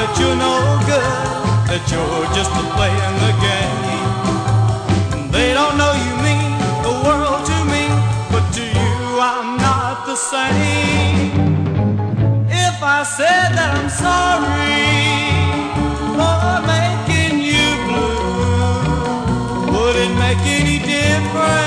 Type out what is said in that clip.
that you're no good, that you're just a playing the game. They don't know you mean the world to me, but to you I'm not the same. If I said that I'm sorry for making you blue, would it make any difference?